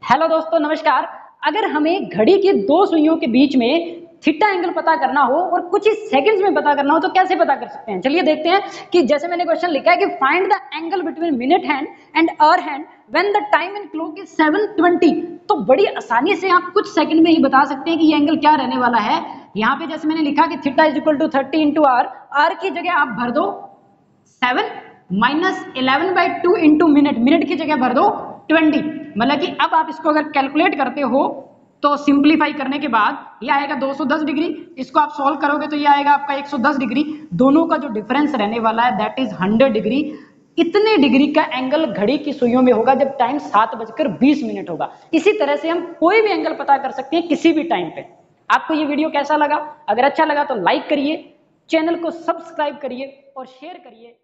Hello दोस्तों, नमस्कार। अगर हमें घड़ी की दो सुइयों के बीच में थीटा एंगल पता करना हो और कुछ ही सेकंड्स में पता करना हो तो कैसे पता कर सकते हैं? चलिए देखते हैं कि जैसे मैंने क्वेश्चन लिखा है कि find the angle between minute hand and hour hand when the time in clock is 7:20। तो बड़ी आसानी से आप कुछ सेकंड में ही बता सकते हैं कि ये एंगल क्या रहने वाला है। यहाँ पे जैसे मैंने लिखा कि theta is equal to 30 into R की जगह आप भर दो 7 माइनस 11/2 इंटू मिनट की जगह भर दो 20। मतलब कि अब आप इसको अगर कैलकुलेट करते हो तो सिंप्लीफाई करने के बाद ये आएगा 210 डिग्री। इसको आप सॉल्व करोगे तो ये आएगा आपका 110 डिग्री। दोनों का जो डिफरेंस रहने वाला है दैट इज 100 डिग्री। इतने डिग्री का एंगल घड़ी की सुइयों में होगा जब टाइम 7:20 होगा। इसी तरह से हम कोई भी एंगल पता कर सकते हैं किसी भी टाइम पे। आपको ये वीडियो कैसा लगा? अगर अच्छा लगा तो लाइक करिए, चैनल को सब्सक्राइब करिए और शेयर करिए।